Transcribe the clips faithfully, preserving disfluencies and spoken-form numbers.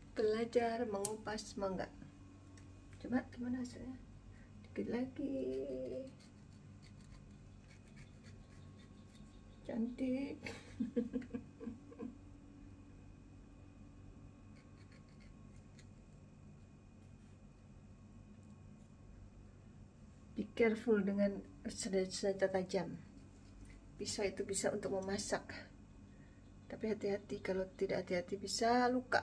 Belajar mengupas mangga. Coba gimana hasilnya? Dikit lagi. Cantik. Be careful dengan senjata tajam. Pisau itu bisa untuk memasak, tapi hati-hati, kalau tidak hati-hati bisa luka.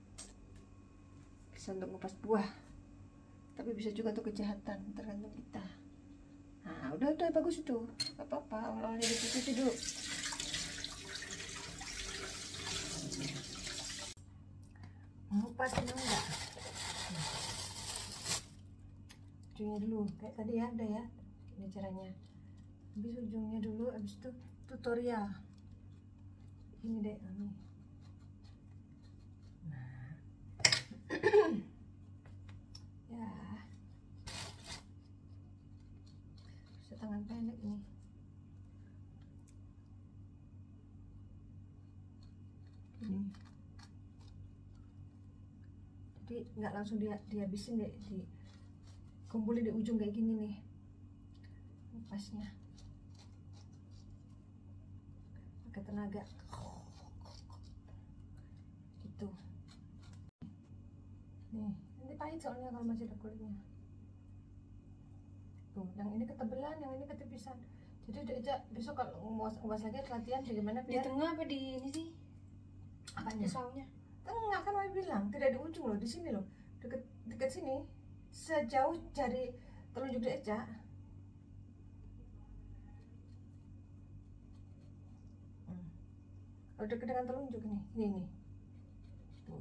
Bisa untuk mengupas buah, tapi bisa juga untuk kejahatan, tergantung kita. Nah, udah udah bagus itu, gak apa-apa, awalnya dicuci dulu. Mengupas mangga, ujungnya dulu, kayak tadi ya, ada ya, ini caranya. Habis ujungnya dulu, habis itu tutorial. Ini deh, ini. Nah, ya, bisa tangan pendek nih. Ini. Jadi nggak langsung dia dihabisin deh, dikumpulin di ujung kayak gini nih, ngupasnya pakai tenaga gitu. Nih, nanti pahit soalnya kalau masih ada kulitnya. Tuh, yang ini ketebelan, yang ini ketipisan. Jadi udah aja besok kalau nguas lagi latihan bagaimana biar di tengah apa di ini sih? Apanya? Pisaunya. Tengah kan Mami bilang, tidak di ujung loh, di sini loh, deket deket sini, sejauh jari telunjuk Deca. Hmm. Kalau deket dengan telunjuk nih, ini nih. Tuh.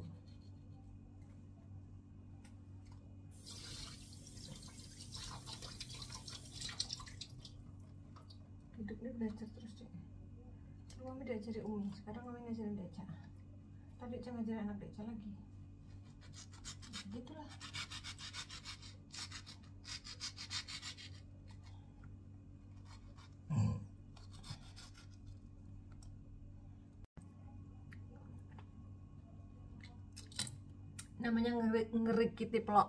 Hidup ini belajar terus deh. Dulu Mami diajari Umi, sekarang Mami ngajarin Deca. Tadi Deca ngajarin anak Deca lagi. Begitulah. Namanya ngerik ngerikiti pelok.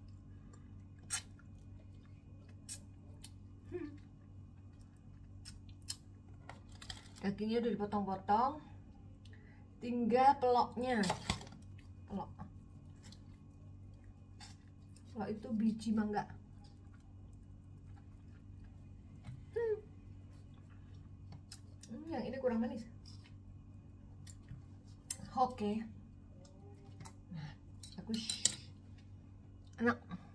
Hmm. Dagingnya udah dipotong-potong, tinggal peloknya. Pelok. Pelok itu biji mangga. Hmm. Hmm, yang ini kurang manis. Oke. Nah, bagus. Enak.